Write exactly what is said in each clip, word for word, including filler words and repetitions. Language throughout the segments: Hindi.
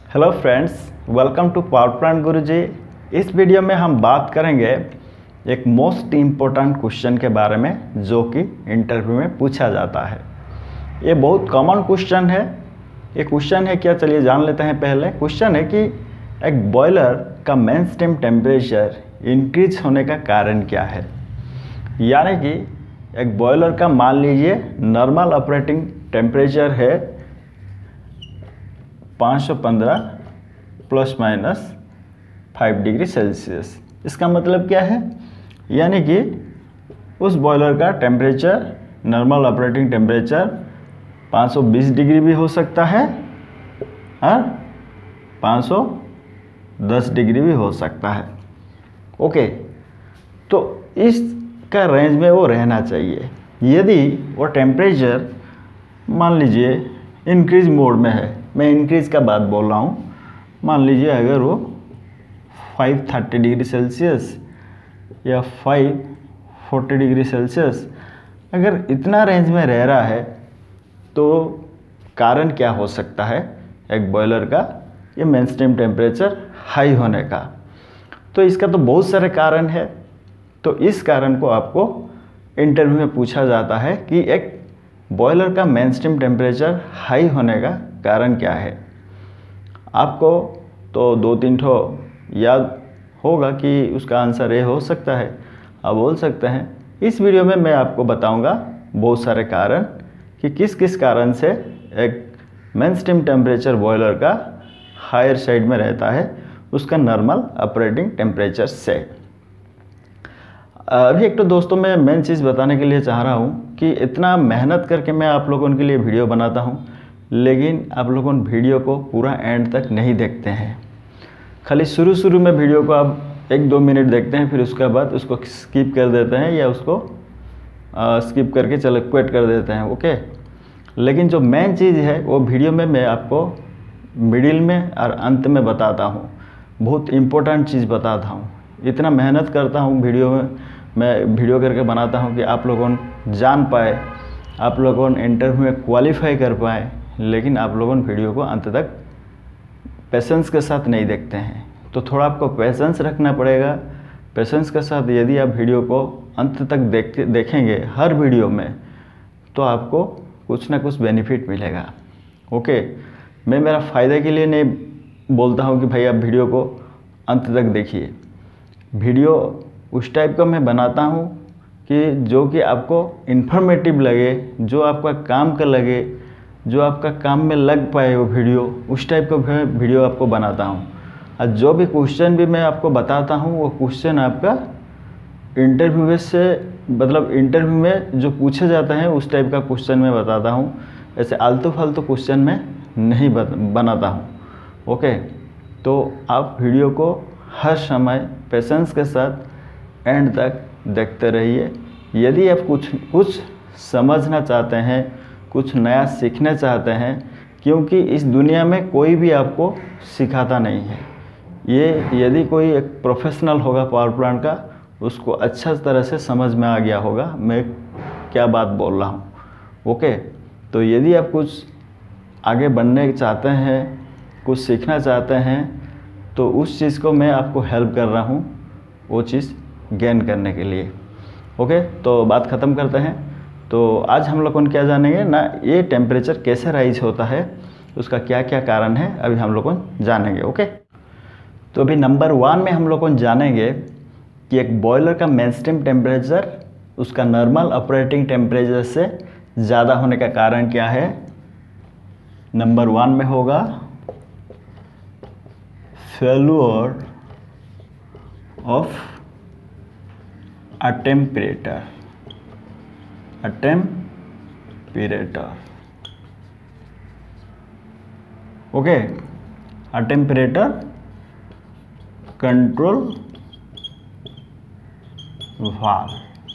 Hello friends, welcome to power plant Guruji. इस वीडियो में हम बात करेंगे एक मोस्ट इम्पोर्टेंट क्वेश्चन के बारे में जो कि इंटरव्यू में पूछा जाता है। ये बहुत कॉमन क्वेश्चन है। ये क्वेश्चन है क्या, चलिए जान लेते हैं। पहले क्वेश्चन है कि एक बॉयलर का मेन स्टीम टेम्परेचर इंक्रीज होने का कारण क्या है। यानी कि एक बॉयलर का मान लीजिए नॉर्मल ऑपरेटिंग टेम्परेचर है पाँच सौ पंद्रह plus minus five degree Celsius. इसका मतलब क्या है, यानी कि उस बॉयलर का टेम्परेचर नॉर्मल ऑपरेटिंग टेम्परेचर पाँच सौ बीस डिग्री भी हो सकता है और पाँच सौ दस डिग्री भी हो सकता है। ओके, तो इसका रेंज में वो रहना चाहिए। यदि वो टेम्परेचर मान लीजिए इंक्रीज मोड में है, मैं इंक्रीज का बात बोल रहा हूँ, मान लीजिए अगर वो पाँच सौ तीस डिग्री सेल्सियस या पाँच सौ चालीस डिग्री सेल्सियस अगर इतना रेंज में रह रहा है तो कारण क्या हो सकता है एक बॉयलर का ये मेन स्टीम टेम्परेचर हाई होने का। तो इसका तो बहुत सारे कारण है। तो इस कारण को आपको इंटरव्यू में पूछा जाता है कि एक बॉयलर का मेन स्टीम टेम्परेचर हाई होने का कारण क्या है। आपको तो दो तीन ठो याद होगा कि उसका आंसर ये हो सकता है। आप बोल सकते हैं इस वीडियो में मैं आपको बताऊंगा बहुत सारे कारण कि किस किस कारण से एक मेन स्टीम टेम्परेचर बॉयलर का हायर साइड में रहता है उसका नॉर्मल ऑपरेटिंग टेम्परेचर से। अभी एक तो दोस्तों मैं मेन चीज़ बताने के लिए चाह रहा हूँ कि इतना मेहनत करके मैं आप लोगों के लिए वीडियो बनाता हूँ, लेकिन आप लोगों वीडियो को पूरा एंड तक नहीं देखते हैं। खाली शुरू शुरू में वीडियो को आप एक दो मिनट देखते हैं, फिर उसके बाद उसको स्किप कर देते हैं या उसको आ, स्किप करके चलो क्विट कर देते हैं। ओके, लेकिन जो मेन चीज़ है वो वीडियो में मैं आपको मिडिल में और अंत में बताता हूँ। बहुत इम्पोर्टेंट चीज़ बताता हूँ। इतना मेहनत करता हूँ वीडियो में, मैं वीडियो करके बनाता हूँ कि आप लोगों जान पाए, आप लोगों इंटरव्यू में क्वालिफाई कर पाए, लेकिन आप लोगों वीडियो को अंत तक पेशेंस के साथ नहीं देखते हैं। तो थोड़ा आपको पेशेंस रखना पड़ेगा। पेशेंस के साथ यदि आप वीडियो को अंत तक देख देखेंगे हर वीडियो में, तो आपको कुछ ना कुछ बेनिफिट मिलेगा। ओके, मैं मेरा फ़ायदे के लिए नहीं बोलता हूँ कि भाई आप वीडियो को अंत तक देखिए। वीडियो उस टाइप का मैं बनाता हूँ कि जो कि आपको इन्फॉर्मेटिव लगे, जो आपका काम का लगे, जो आपका काम में लग पाए वो वीडियो, उस टाइप का वीडियो आपको बनाता हूँ। और जो भी क्वेश्चन भी मैं आपको बताता हूँ वो क्वेश्चन आपका इंटरव्यू से मतलब इंटरव्यू में जो पूछे जाते हैं उस टाइप का क्वेश्चन मैं बताता हूँ। ऐसे आलतू फालतू क्वेश्चन में नहीं बनाता हूँ। ओके, तो आप वीडियो को हर समय पेशेंस के साथ एंड तक देखते रहिए। यदि आप कुछ कुछ समझना चाहते हैं, कुछ नया सीखना चाहते हैं, क्योंकि इस दुनिया में कोई भी आपको सिखाता नहीं है। ये यदि कोई एक प्रोफेशनल होगा पावर प्लांट का, उसको अच्छा तरह से समझ में आ गया होगा मैं क्या बात बोल रहा हूँ। ओके, तो यदि आप कुछ आगे बढ़ने चाहते हैं, कुछ सीखना चाहते हैं, तो उस चीज़ को मैं आपको हेल्प कर रहा हूँ वो चीज़ गेन करने के लिए। ओके, तो बात ख़त्म करते हैं। तो आज हम लोगों क्या जानेंगे ना, ये टेम्परेचर कैसे राइज होता है, उसका क्या क्या कारण है, अभी हम लोगों जानेंगे। ओके, तो अभी नंबर वन में हम लोगों जानेंगे कि एक बॉयलर का मेन स्टीम टेम्परेचर उसका नॉर्मल ऑपरेटिंग टेम्परेचर से ज़्यादा होने का कारण क्या है। नंबर वन में होगा failure of a temperature a temperature okay a temperature control valve.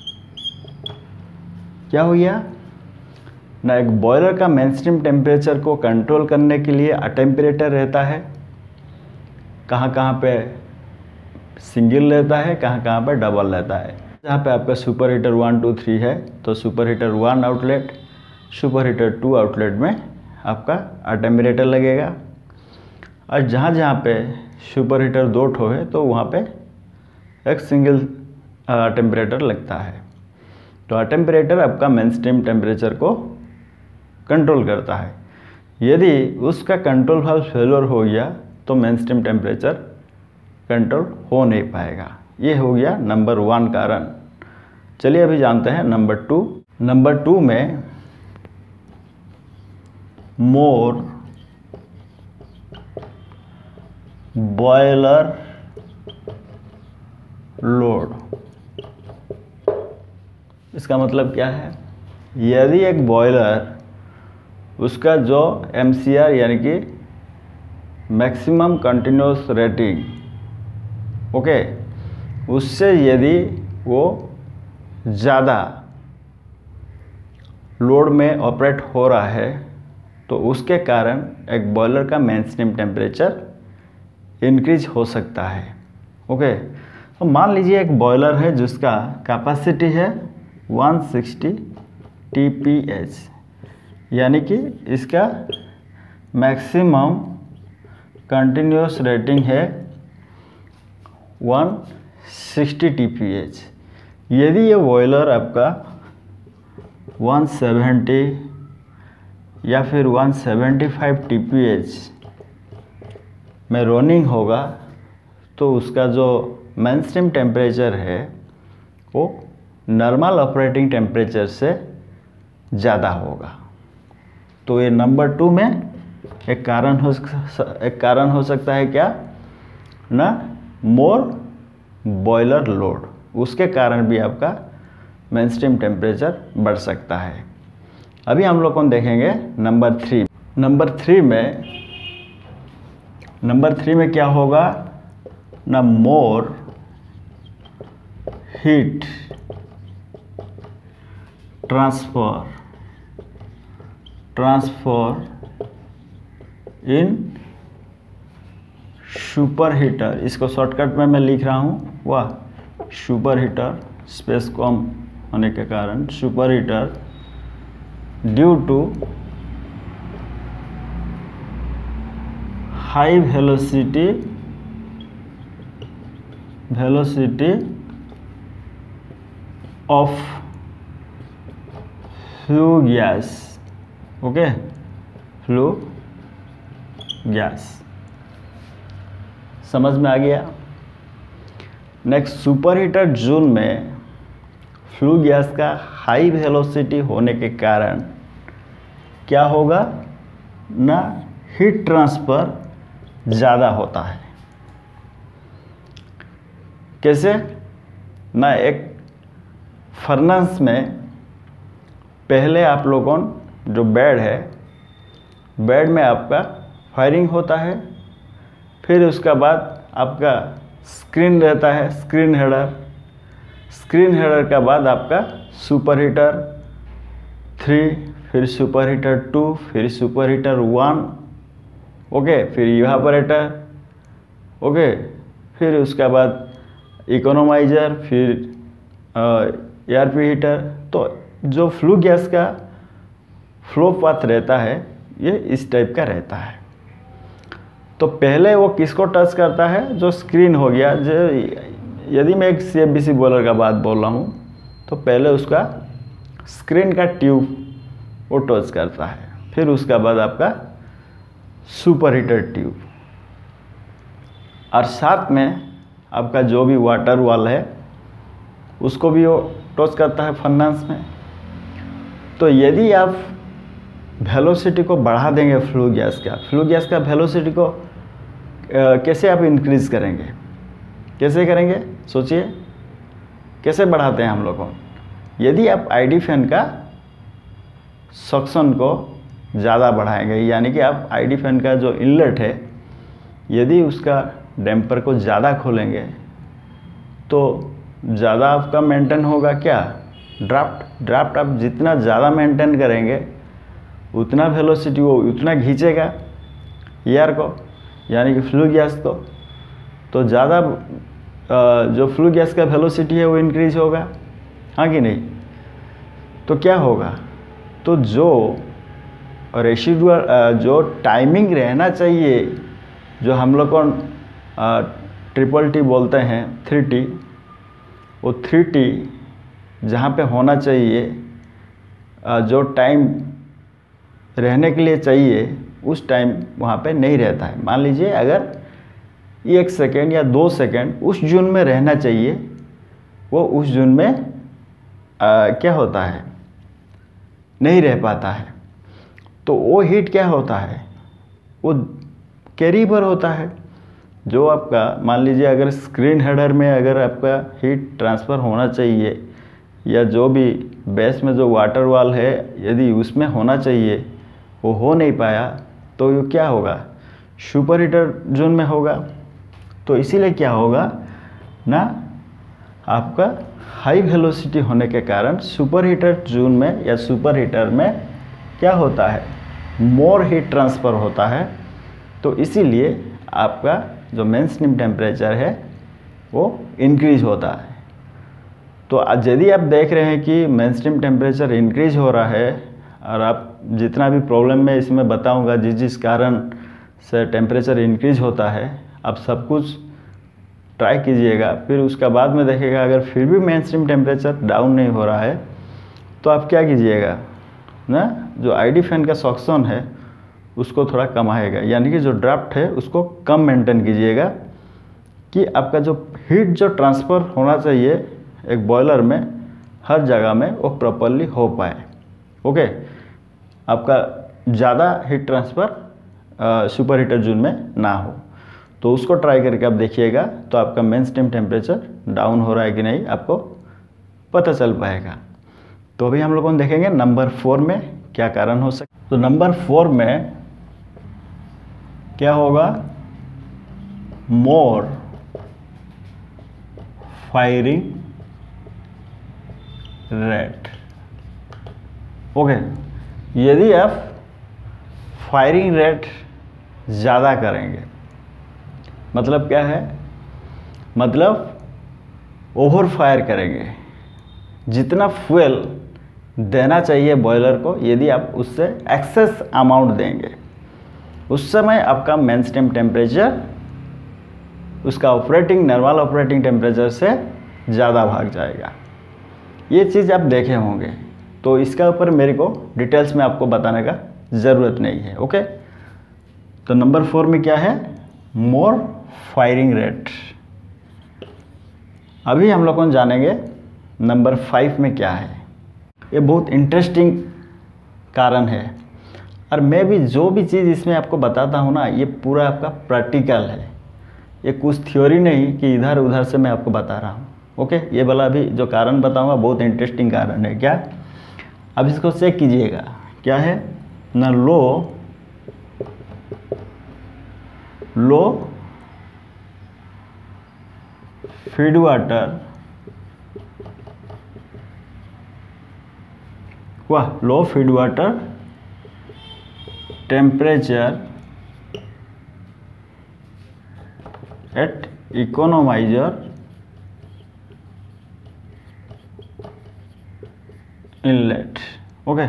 क्या हो गया ना, एक बॉयलर का मेन स्टीम टेम्परेचर को कंट्रोल करने के लिए अ टेम्परेचर रहता है। कहाँ कहाँ पे सिंगल रहता है, कहाँ कहाँ पे डबल रहता है। जहाँ पे आपका super heater one two three है तो super heater one outlet, super heater two outlet में आपका टेम्परेचर लगेगा। और जहाँ जहाँ पे सुपर हीटर दो ठो है तो वहाँ पे एक सिंगल टेम्परेचर लगता है। तो टेम्परेचर आपका मेन स्ट्रीम टेम्परेचर को कंट्रोल करता है। यदि उसका कंट्रोल वाल्व फेलियर हो गया तो मेन स्ट्रीम टेम्परेचर कंट्रोल हो नहीं पाएगा। ये हो गया नंबर वन कारण। चलिए अभी जानते हैं नंबर टू। नंबर टू में मोर बॉयलर लोड। इसका मतलब क्या है? यदि एक बॉयलर उसका जो एम सी आर यानी कि मैक्सिमम कंटिन्यूस रेटिंग, ओके, उससे यदि वो ज़्यादा लोड में ऑपरेट हो रहा है तो उसके कारण एक बॉयलर का मेन स्ट्रीम टेम्परेचर इंक्रीज हो सकता है। ओके, तो मान लीजिए एक बॉयलर है जिसका कैपेसिटी है एक सौ साठ टी पी एच, यानी कि इसका मैक्सिमम कंटिन्यूस रेटिंग है एक सौ साठ टी पी एच। यदि ये बॉयलर आपका एक सौ सत्तर या फिर एक सौ पचहत्तर टी पी एच में रनिंग होगा तो उसका जो मेन स्ट्रीम टेम्परेचर है वो नॉर्मल ऑपरेटिंग टेम्परेचर से ज़्यादा होगा। तो ये नंबर टू में एक कारण हो एक कारण हो सकता है क्या ना, मोर बॉयलर लोड, उसके कारण भी आपका मेन स्ट्रीम टेम्परेचर बढ़ सकता है। अभी हम लोग कौन देखेंगे नंबर थ्री। नंबर थ्री में नंबर थ्री में क्या होगा ना, more heat transfer transfer in super heater. इसको शॉर्टकट में मैं लिख रहा हूँ, वाह, सुपर हीटर, स्पेस कम होने के कारण super heater due to high velocity velocity of flue gas. Okay, flue gas समझ में आ गया। नेक्स्ट, सुपर हीटर जोन में फ्लू गैस का हाई वेलोसिटी होने के कारण क्या होगा ना, हीट ट्रांसफर ज़्यादा होता है। कैसे ना, एक फर्नेस में पहले आप लोगों जो बेड है, बेड में आपका फायरिंग होता है, फिर उसका बाद आपका स्क्रीन रहता है, स्क्रीन हेडर, स्क्रीन हेडर का बाद आपका सुपर हीटर थ्री, फिर सुपर हीटर टू, फिर सुपर हीटर वन, ओके, फिर इवापोरेटर, ओके, फिर उसका बाद इकोनोमाइजर, फिर एयर पी हीटर। तो जो फ्लू गैस का फ्लो पाथ रहता है ये इस टाइप का रहता है। तो पहले वो किसको टच करता है, जो स्क्रीन हो गया, जो यदि मैं एक C F B C boiler का बात बोल रहा हूँ तो पहले उसका स्क्रीन का ट्यूब वो टच करता है, फिर उसका बाद आपका सुपर हीटर ट्यूब, और साथ में आपका जो भी वाटर वाल है उसको भी वो टच करता है फर्नेस में। तो यदि आप वेलोसिटी को बढ़ा देंगे फ्लू गैस का, फ्लू गैस का वेलोसिटी को आ, कैसे आप इंक्रीज करेंगे, कैसे करेंगे सोचिए, कैसे बढ़ाते हैं हम लोग को। यदि आप आईडी फैन का सक्शन को ज़्यादा बढ़ाएंगे, यानी कि आप आईडी फैन का जो इनलेट है यदि उसका डैम्पर को ज़्यादा खोलेंगे तो ज़्यादा आपका मेंटेन होगा क्या, ड्राफ्ट। ड्राफ्ट आप जितना ज़्यादा मेंटेन करेंगे उतना वेलोसिटी वो उतना खींचेगा एयर को, यानी कि फ्लू गैस को। तो ज़्यादा जो फ्लू गैस का वेलोसिटी है वो इंक्रीज होगा, हाँ कि नहीं। तो क्या होगा, तो जो रेसिडुअल जो टाइमिंग रहना चाहिए जो हम लोग को ट्रिपल टी बोलते हैं, थ्री टी, वो थ्री टी जहाँ पे होना चाहिए, जो टाइम रहने के लिए चाहिए उस टाइम वहाँ पे नहीं रहता है। मान लीजिए अगर एक सेकेंड या दो सेकेंड उस जोन में रहना चाहिए, वो उस जोन में आ, क्या होता है, नहीं रह पाता है। तो वो हीट क्या होता है, वो कैरी पर होता है। जो आपका मान लीजिए अगर स्क्रीन हेडर में अगर आपका हीट ट्रांसफ़र होना चाहिए, या जो भी बेस में जो वाटर वॉल है यदि उसमें होना चाहिए वो हो नहीं पाया, तो ये क्या होगा, सुपर हीटर जोन में होगा। तो इसीलिए क्या होगा ना, आपका हाई वेलोसिटी होने के कारण सुपर हीटर जोन में या सुपर हीटर में क्या होता है, मोर हीट ट्रांसफ़र होता है। तो इसीलिए आपका जो मेन स्ट्रीम टेम्परेचर है वो इंक्रीज होता है। तो यदि आप देख रहे हैं कि मेन स्ट्रीम टेम्परेचर इंक्रीज हो रहा है, और आप जितना भी प्रॉब्लम मैं इसमें बताऊंगा जिस जिस कारण से टेम्परेचर इंक्रीज होता है, आप सब कुछ ट्राई कीजिएगा। फिर उसका बाद में देखिएगा अगर फिर भी मेन स्ट्रीम टेम्परेचर डाउन नहीं हो रहा है, तो आप क्या कीजिएगा ना, जो आईडी फैन का सक्शन है उसको थोड़ा कमाएगा, यानी कि जो ड्राफ्ट है उसको कम मेंटेन कीजिएगा, कि आपका जो हीट जो ट्रांसफ़र होना चाहिए एक बॉयलर में हर जगह में वो प्रॉपरली हो पाए। ओके, आपका ज़्यादा heat transfer super heater zone में ना हो। तो उसको ट्राई करके आप देखिएगा, तो आपका मेन स्ट्रीम टेम्परेचर डाउन हो रहा है कि नहीं आपको पता चल पाएगा। तो अभी हम लोगों ने देखेंगे नंबर फोर में क्या कारण हो सकता। तो नंबर फोर में क्या होगा, मोर फायरिंग रेट। ओके, यदि आप फायरिंग रेट ज़्यादा करेंगे, मतलब क्या है, मतलब ओवर फायर करेंगे, जितना फ्यूल देना चाहिए बॉयलर को यदि आप उससे एक्सेस अमाउंट देंगे, उस समय आपका मेन स्ट्रीम टेम्परेचर उसका ऑपरेटिंग नॉर्मल ऑपरेटिंग टेम्परेचर से ज़्यादा भाग जाएगा। ये चीज़ आप देखे होंगे, तो इसका ऊपर मेरे को डिटेल्स में आपको बताने का ज़रूरत नहीं है। ओके, तो नंबर फोर में क्या है, मोर फायरिंग रेट। अभी हम लोग जानेंगे नंबर फाइव में क्या है। ये बहुत इंटरेस्टिंग कारण है, और मैं भी जो भी चीज़ इसमें आपको बताता हूँ ना, ये पूरा आपका प्रैक्टिकल है, ये कुछ थ्योरी नहीं कि इधर उधर से मैं आपको बता रहा हूँ। ओके, ये वाला भी जो कारण बताऊँगा बहुत इंटरेस्टिंग कारण है। क्या, अब इसको चेक कीजिएगा, क्या है ना, लो लो फीड वाटर, वाह, low feed water temperature at economiser inlet. Okay,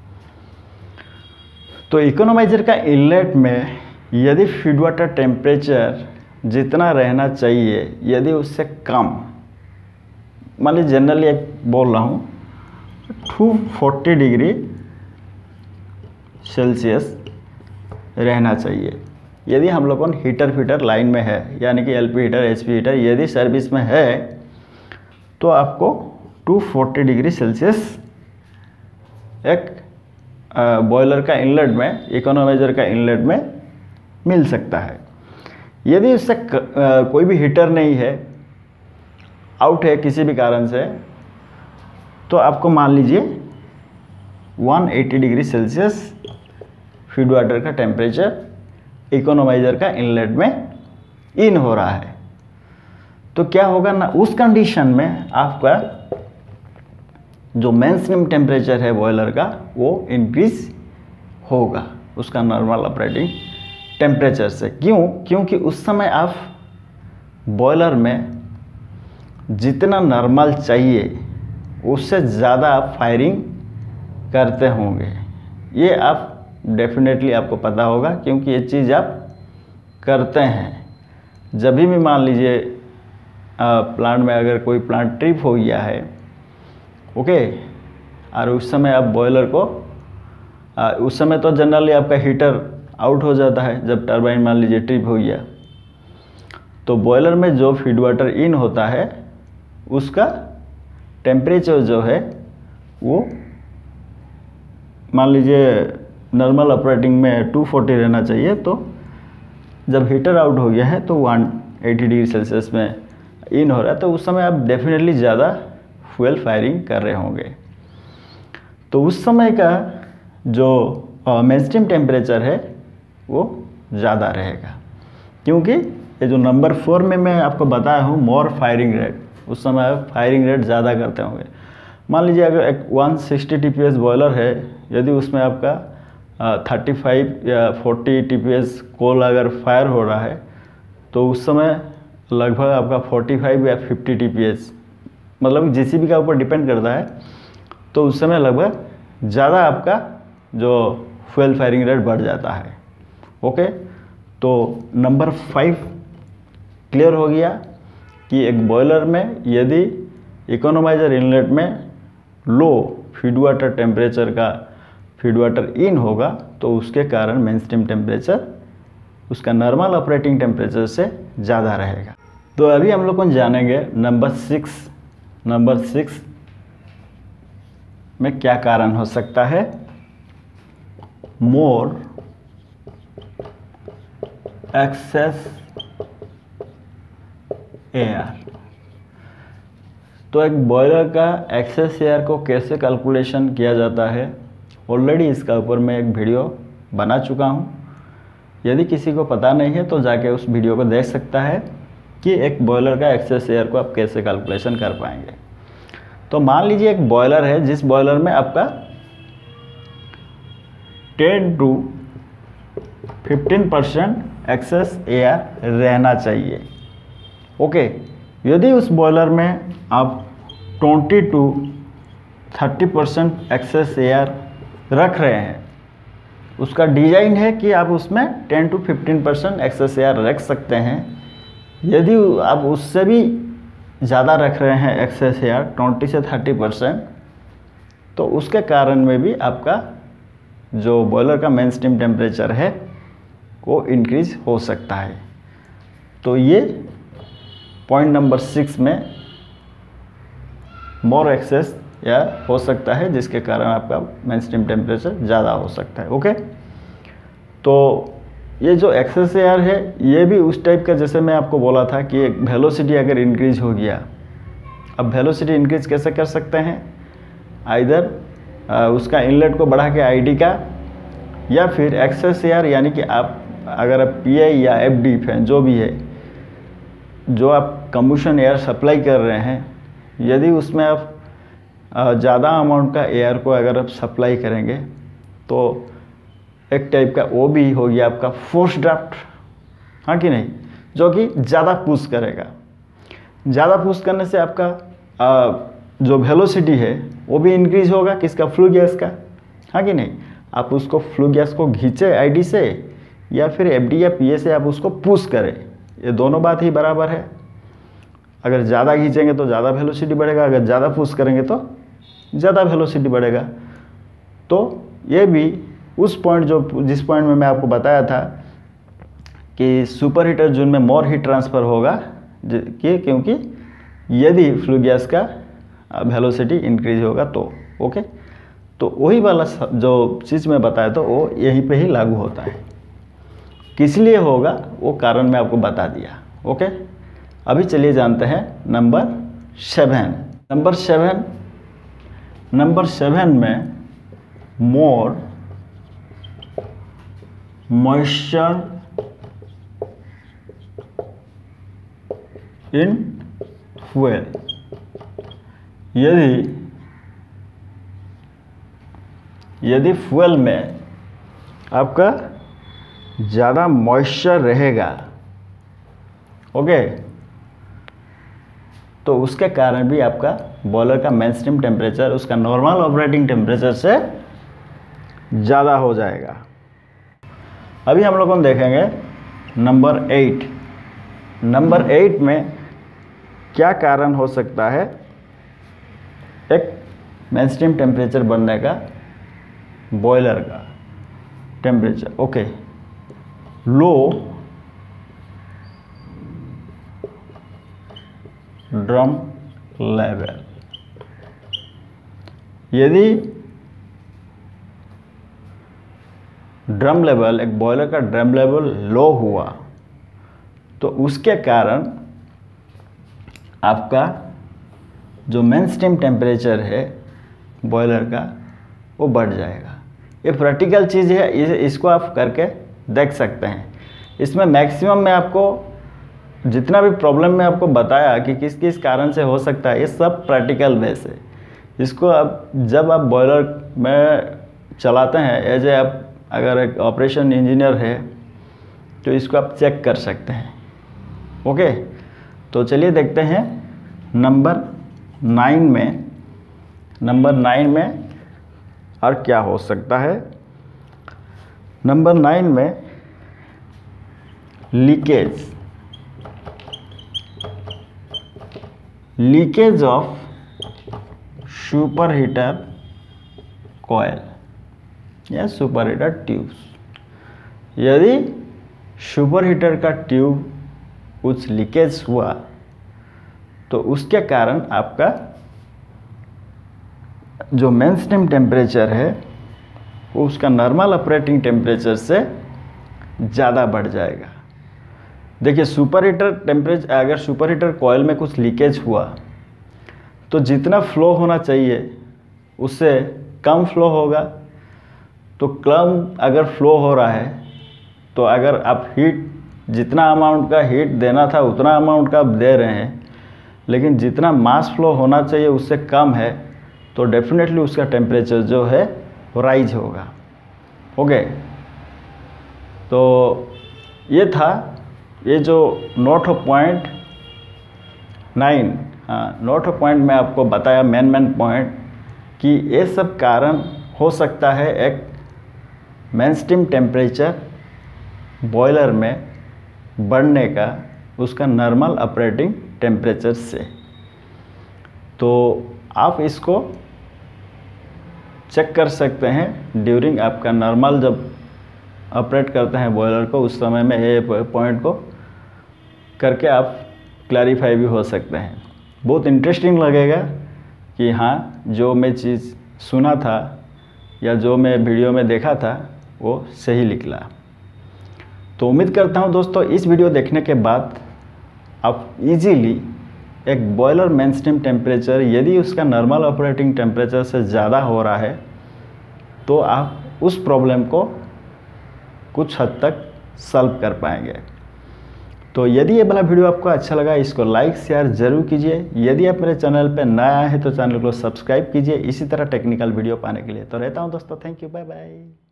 तो इकोनोमाइजर का इनलेट में यदि फीड वाटर टेम्परेचर जितना रहना चाहिए यदि उससे कम, मान लीजिए जनरली एक बोल रहा हूँ टू फोर्टी डिग्री सेल्सियस रहना चाहिए, यदि हम लोगों को हीटर फीटर लाइन में है, यानी कि एलपी हीटर एचपी हीटर यदि सर्विस में है, तो आपको टू फोर्टी डिग्री सेल्सियस एक बॉयलर का इनलेट में, इकोनोमाइजर का इनलेट में मिल सकता है। यदि उससे कोई भी हीटर नहीं है, आउट है किसी भी कारण से, तो आपको मान लीजिए one eighty degree Celsius feed water का टेम्परेचर इकोनोमाइजर का इनलेट में इन हो रहा है। तो क्या होगा ना, उस कंडीशन में आपका जो मेन स्ट्रीम टेम्परेचर है बॉयलर का वो इंक्रीज होगा उसका नॉर्मल ऑपरेटिंग टेम्परेचर से। क्यों? क्योंकि उस समय आप बॉयलर में जितना नॉर्मल चाहिए उससे ज़्यादा आप फायरिंग करते होंगे। ये आप डेफिनेटली आपको पता होगा, क्योंकि ये चीज़ आप करते हैं। जब भी मान लीजिए प्लांट में अगर कोई प्लांट ट्रिप हो गया है, ओके, और उस समय आप बॉयलर को आ, उस समय तो जनरली आपका हीटर आउट हो जाता है जब टरबाइन मान लीजिए ट्रिप हो गया, तो बॉयलर में जो फीड वाटर इन होता है उसका टेम्परेचर जो है वो मान लीजिए नॉर्मल ऑपरेटिंग में टू फोर्टी रहना चाहिए, तो जब हीटर आउट हो गया है तो वन एटी डिग्री सेल्सियस में इन हो रहा है, तो उस समय आप डेफिनेटली ज़्यादा फ्यूल फायरिंग कर रहे होंगे। तो उस समय का जो मेनस्ट्रीम टेम्परेचर है वो ज़्यादा रहेगा, क्योंकि ये जो नंबर फोर में मैं आपको बताया हूँ मोर फायरिंग रेट, उस समय आप फायरिंग रेट ज़्यादा करते होंगे। मान लीजिए अगर एक one sixty T P S boiler है, यदि उसमें आपका थर्टी फाइव या forty T P S coal अगर फायर हो रहा है, तो उस समय लगभग आपका फोर्टी फाइव या फिफ्टी टी पी एस, मतलब जी सी बी का ऊपर डिपेंड करता है, तो उस समय लगभग ज़्यादा आपका जो फ्यूल फायरिंग रेट बढ़ जाता है। ओके, तो नंबर फाइव क्लियर हो गया कि एक बॉयलर में यदि इकोनोमाइजर इनलेट में लो फीड वाटर टेम्परेचर का फीड वाटर इन होगा तो उसके कारण मेनस्ट्रीम टेम्परेचर उसका नॉर्मल ऑपरेटिंग टेम्परेचर से ज़्यादा रहेगा। तो अभी हम लोग जानेंगे नंबर सिक्स। नंबर सिक्स में क्या कारण हो सकता है? More excess air. तो एक बॉयलर का एक्सेस एयर को कैसे कैलकुलेशन किया जाता है, ऑलरेडी इसका ऊपर मैं एक वीडियो बना चुका हूँ। यदि किसी को पता नहीं है तो जाके उस वीडियो को देख सकता है कि एक बॉयलर का एक्सेस एयर को आप कैसे कैलकुलेशन कर पाएंगे। तो मान लीजिए एक बॉयलर है जिस बॉयलर में आपका ten to fifteen percent excess air रहना चाहिए। ओके, यदि उस बॉयलर में आप twenty to thirty percent excess air रख रहे हैं, उसका डिज़ाइन है कि आप उसमें ten to fifteen percent excess air रख सकते हैं। यदि आप उससे भी ज़्यादा रख रहे हैं एक्सेस एयर ट्वेंटी से थर्टी परसेंट, तो उसके कारण में भी आपका जो बॉयलर का मेन स्टीम टेम्परेचर है वो इंक्रीज हो सकता है। तो ये पॉइंट नंबर सिक्स में मोर एक्सेस एयर हो सकता है, जिसके कारण आपका मेन स्टीम टेम्परेचर ज़्यादा हो सकता है। ओके, तो ये जो एक्सेस एयर है ये भी उस टाइप का, जैसे मैं आपको बोला था कि एक वेलोसिटी अगर इंक्रीज हो गया। अब वेलोसिटी इंक्रीज कैसे कर सकते हैं? आइदर उसका इनलेट को बढ़ा के आईडी का, या फिर एक्सेस एयर यानी कि आप अगर आप पीआई या एफडी फैन जो भी है, जो आप कंबशन एयर सप्लाई कर रहे हैं, यदि उसमें आप ज़्यादा अमाउंट का एयर को अगर आप सप्लाई करेंगे तो एक टाइप का वो भी हो गया आपका फोर्स ड्राफ्ट, हाँ कि नहीं, जो कि ज़्यादा पुश करेगा। ज़्यादा पुश करने से आपका आ, जो वेलोसिटी है वो भी इंक्रीज होगा, किसका, फ्लू गैस का, हाँ कि नहीं। आप उसको फ्लू गैस को खींचे आईडी से या फिर एफडी या पीए से आप उसको पुश करें, ये दोनों बात ही बराबर है। अगर ज़्यादा खींचेंगे तो ज़्यादा वेलोसिटी बढ़ेगा, अगर ज़्यादा पुश करेंगे तो ज़्यादा वेलोसिटी बढ़ेगा। तो ये भी उस पॉइंट जो जिस पॉइंट में मैं आपको बताया था कि सुपर हीटर जोन में मोर हीट ट्रांसफ़र होगा, कि क्योंकि यदि फ्लू गैस का वेलोसिटी इंक्रीज होगा तो। ओके, तो वही वाला जो चीज़ मैं बताया तो वो यहीं पे ही लागू होता है। किस लिए होगा वो कारण मैं आपको बता दिया। ओके, अभी चलिए जानते हैं number seven. Number seven number seven में मोर मॉइस्चर इन फ्यूल। यदि यदि फ्यूल में आपका ज़्यादा मॉइस्चर रहेगा, ओके, तो उसके कारण भी आपका बॉयलर का मेन स्टीम टेम्परेचर उसका नॉर्मल ऑपरेटिंग टेम्परेचर से ज़्यादा हो जाएगा। अभी हम लोग देखेंगे नंबर एट नंबर एट में क्या कारण हो सकता है एक मेन स्ट्रीम टेम्परेचर बढ़ने का, बॉयलर का temperature. Okay, low drum level. यदि ड्रम लेवल, एक बॉयलर का ड्रम लेवल लो हुआ तो उसके कारण आपका जो मेन स्ट्रीम टेम्परेचर है बॉयलर का वो बढ़ जाएगा। ये प्रैक्टिकल चीज़ है, इस, इसको आप करके देख सकते हैं। इसमें मैक्सिमम में आपको जितना भी प्रॉब्लम में आपको बताया कि किस किस कारण से हो सकता है, ये सब प्रैक्टिकल बेस है। इसको आप जब आप बॉयलर में चलाते हैं एज ए आप अगर एक ऑपरेशन इंजीनियर है तो इसको आप चेक कर सकते हैं। ओके, तो चलिए देखते हैं नंबर नाइन में नंबर नाइन में और क्या हो सकता है। नंबर नाइन में leakage leakage of super heater coil या सुपर हीटर ट्यूब्स। यदि सुपर हीटर का ट्यूब कुछ लीकेज हुआ तो उसके कारण आपका जो मेन स्ट्रीम टेम्परेचर है वो उसका नॉर्मल ऑपरेटिंग टेम्परेचर से ज़्यादा बढ़ जाएगा। देखिए, सुपर हीटर टेम्परेचर, अगर सुपर हीटर कॉयल में कुछ लीकेज हुआ तो जितना फ्लो होना चाहिए उससे कम फ्लो होगा। तो कम अगर फ्लो हो रहा है तो अगर आप हीट जितना अमाउंट का हीट देना था उतना अमाउंट का आप दे रहे हैं, लेकिन जितना मास फ्लो होना चाहिए उससे कम है, तो डेफिनेटली उसका टेम्परेचर जो है वो राइज होगा। ओके, तो ये था, ये जो नोट ऑफ पॉइंट नाइन, हाँ नोट ऑफ पॉइंट में आपको बताया मेन मेन पॉइंट कि ये सब कारण हो सकता है एक मेन स्ट्रीम टेम्परेचर बॉयलर में बढ़ने का, उसका नॉर्मल ऑपरेटिंग टेम्परेचर से। तो आप इसको चेक कर सकते हैं ड्यूरिंग आपका नॉर्मल जब ऑपरेट करते हैं बॉयलर को, उस समय में ये पॉइंट को करके आप क्लैरिफाई भी हो सकते हैं। बहुत इंटरेस्टिंग लगेगा कि हाँ, जो मैं चीज़ सुना था या जो मैं वीडियो में देखा था वो सही निकला। तो उम्मीद करता हूँ दोस्तों इस वीडियो देखने के बाद आप इजीली एक बॉयलर मेन स्ट्रीम टेम्परेचर यदि उसका नॉर्मल ऑपरेटिंग टेम्परेचर से ज़्यादा हो रहा है तो आप उस प्रॉब्लम को कुछ हद तक सॉल्व कर पाएंगे। तो यदि ये वाला वीडियो आपको अच्छा लगा, इसको लाइक शेयर ज़रूर कीजिए। यदि आप मेरे चैनल पर नए आए हैं तो चैनल को सब्सक्राइब कीजिए इसी तरह टेक्निकल वीडियो पाने के लिए। तो रहता हूँ दोस्तों, थैंक यू, बाय बाय।